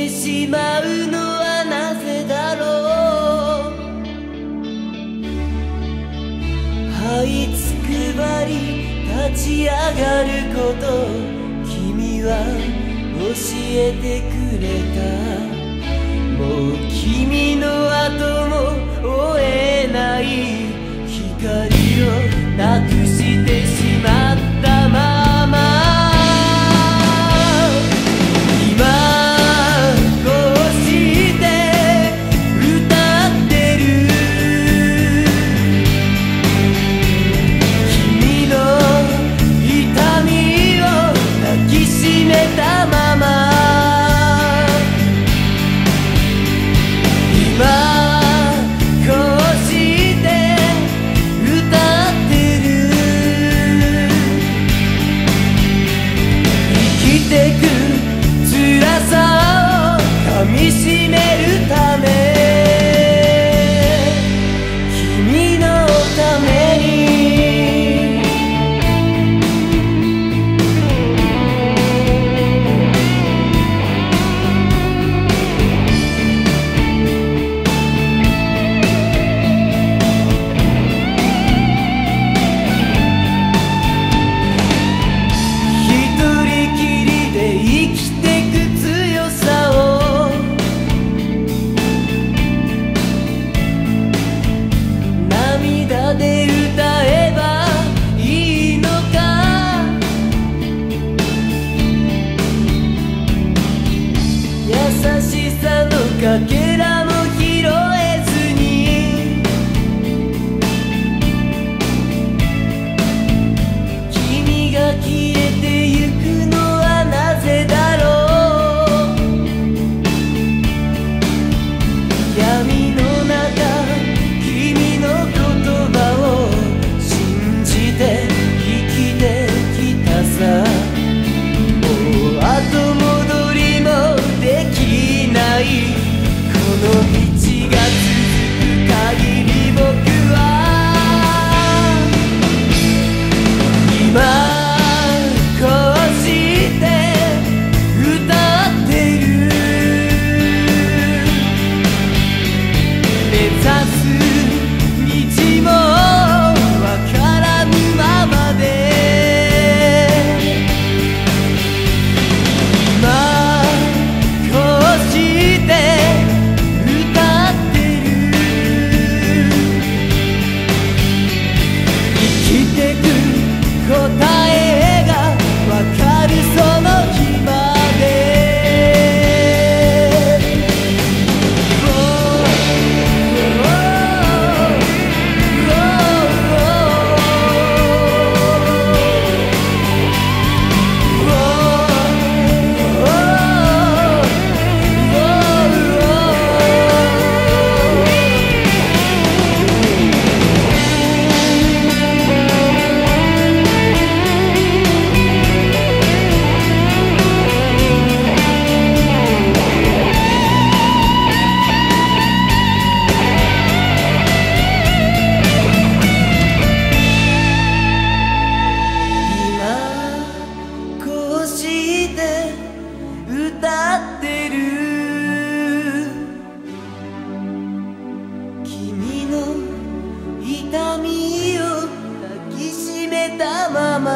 てしまうのはなぜだろう。這いつくばり立ち上がること君は教えてくれた。もう君の後も追えない光をなくしてしまったまま、今こうして歌ってる。君の痛みを抱きしめたまま、今こうして歌ってる。生きてく辛さを噛みしめるため、君のために。で歌えばいいのか、優しさのかけらも拾えずに、君が消えてゆくのはなぜだろう。闇の中君の言葉を信じて生きてきたさ。もう後戻りもできないこの道が続く限り、僕は今こうして歌ってる。目指す道もわからぬままで、今こうして歌ってる。生きてく答えがわかるその日まで。歌ってる。君の痛みを抱きしめたまま、